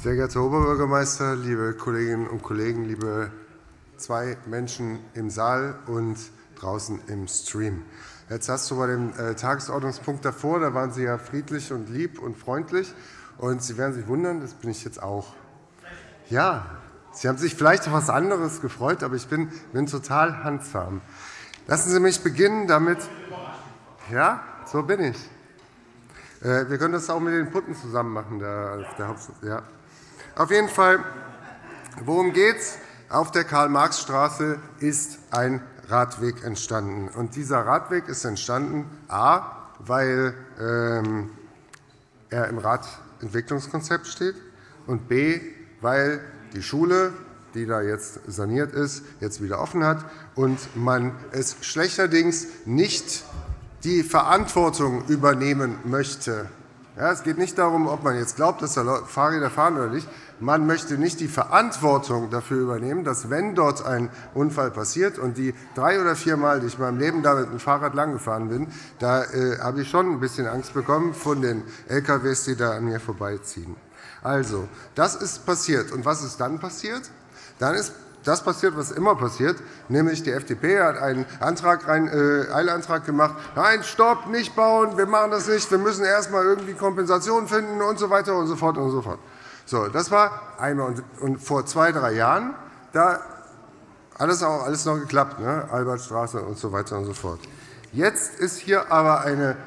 Sehr geehrter Herr Oberbürgermeister, liebe Kolleginnen und Kollegen, liebe zwei Menschen im Saal und draußen im Stream. Jetzt hast du bei dem Tagesordnungspunkt davor, da waren Sie ja friedlich und lieb und freundlich. Und Sie werden sich wundern, das bin ich jetzt auch. Ja, Sie haben sich vielleicht auf etwas anderes gefreut, aber ich bin total handzahm. Lassen Sie mich beginnen damit. Ja, so bin ich. Wir können das auch mit den Putten zusammen machen. Ja. Auf jeden Fall, worum geht's? Auf der Karl-Marx-Straße ist ein Radweg entstanden. Und dieser Radweg ist entstanden, a, weil er im Radentwicklungskonzept steht, und b, weil die Schule, die da jetzt saniert ist, jetzt wieder offen hat und man es schlechterdings nicht die Verantwortung übernehmen möchte. Ja, es geht nicht darum, ob man jetzt glaubt, dass da Fahrräder fahren oder nicht. Man möchte nicht die Verantwortung dafür übernehmen, dass, wenn dort ein Unfall passiert, und die 3 oder 4 Mal, die ich in meinem Leben da mit dem Fahrrad langgefahren bin, da habe ich schon ein bisschen Angst bekommen von den LKWs, die da an mir vorbeiziehen. Also, das ist passiert. Und was ist dann passiert? Dann ist das passiert, was immer passiert, nämlich die FDP hat einen Eilantrag gemacht. Nein, stopp, nicht bauen, wir machen das nicht, wir müssen erst einmal irgendwie Kompensation finden und so weiter und so fort und so fort. So, das war einmal. Und vor 2, 3 Jahren, da hat es auch alles noch geklappt, ne? Albertstraße und so weiter und so fort. Jetzt ist hier aber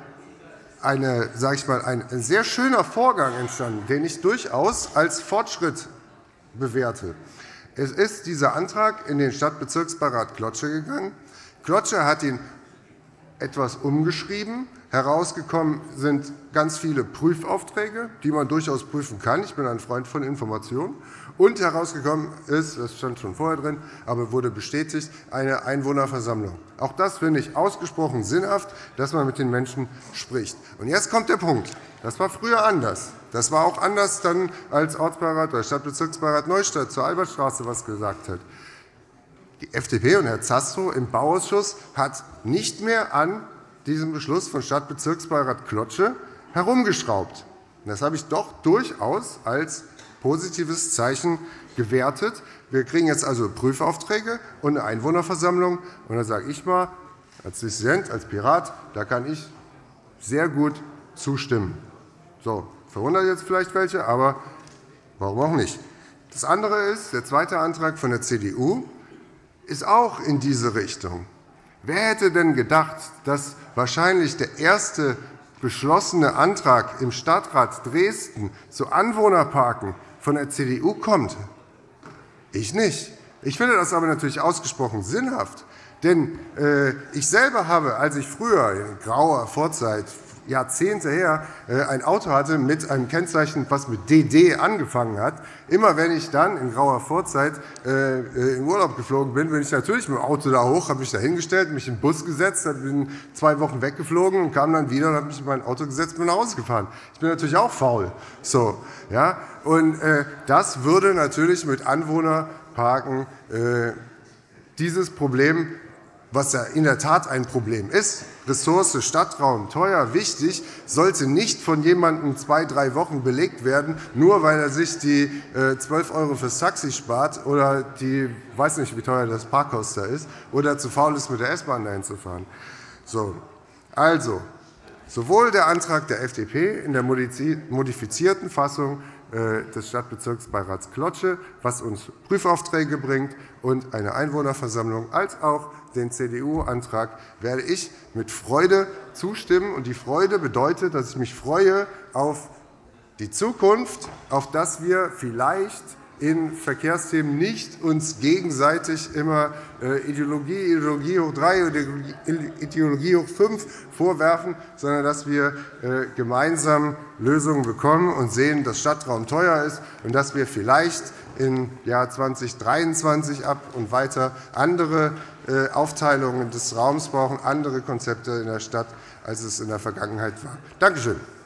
ein sehr schöner Vorgang entstanden, den ich durchaus als Fortschritt bewerte. Es ist dieser Antrag in den Stadtbezirksbeirat Klotzsche gegangen. Klotzsche hat ihn etwas umgeschrieben. Herausgekommen sind ganz viele Prüfaufträge, die man durchaus prüfen kann. Ich bin ein Freund von Informationen. Und herausgekommen ist, das stand schon vorher drin, aber wurde bestätigt, eine Einwohnerversammlung. Auch das finde ich ausgesprochen sinnhaft, dass man mit den Menschen spricht. Und jetzt kommt der Punkt. Das war früher anders. Das war auch anders, dann, als Ortsbeirat oder Stadtbezirksbeirat Neustadt zur Albertstraße was gesagt hat. Die FDP und Herr Zastrow im Bauausschuss hat nicht mehr an diesem Beschluss von Stadtbezirksbeirat Klotzsche herumgeschraubt. Das habe ich doch durchaus als positives Zeichen gewertet. Wir kriegen jetzt also Prüfaufträge und eine Einwohnerversammlung. Und da sage ich mal, als Dissident, als Pirat, da kann ich sehr gut zustimmen. So, verwundert jetzt vielleicht welche, aber warum auch nicht? Das andere ist, der zweite Antrag von der CDU ist auch in diese Richtung. Wer hätte denn gedacht, dass wahrscheinlich der erste beschlossene Antrag im Stadtrat Dresden zu Anwohnerparken von der CDU kommt? Ich nicht. Ich finde das aber natürlich ausgesprochen sinnhaft. Denn ich selber habe, als ich früher in grauer Vorzeit, Jahrzehnte her, ein Auto hatte mit einem Kennzeichen, was mit DD angefangen hat. Immer wenn ich dann in grauer Vorzeit in Urlaub geflogen bin ich natürlich mit dem Auto da hoch, habe mich da hingestellt, mich in den Bus gesetzt, bin 2 Wochen weggeflogen und kam dann wieder und habe mich in mein Auto gesetzt und bin nach Hause gefahren. Ich bin natürlich auch faul. So, ja? Und das würde natürlich mit Anwohnerparken dieses Problem, was ja in der Tat ein Problem ist, Ressource, Stadtraum, teuer, wichtig, sollte nicht von jemandem 2, 3 Wochen belegt werden, nur weil er sich die 12 € fürs Taxi spart oder die, weiß nicht, wie teuer das Parkhaus da ist, oder zu faul ist, mit der S-Bahn dahin zu fahren. So, also, sowohl der Antrag der FDP in der modifizierten Fassung des Stadtbezirksbeirats Klotzsche, was uns Prüfaufträge bringt und eine Einwohnerversammlung, als auch den CDU-Antrag werde ich mit Freude zustimmen. Und die Freude bedeutet, dass ich mich freue auf die Zukunft, auf dass wir vielleicht in Verkehrsthemen nicht uns gegenseitig immer Ideologie hoch 3 oder Ideologie hoch 5 vorwerfen, sondern dass wir gemeinsam Lösungen bekommen und sehen, dass Stadtraum teuer ist und dass wir vielleicht im Jahr 2023 ab und weiter andere Aufteilungen des Raums brauchen, andere Konzepte in der Stadt, als es in der Vergangenheit war. Danke schön.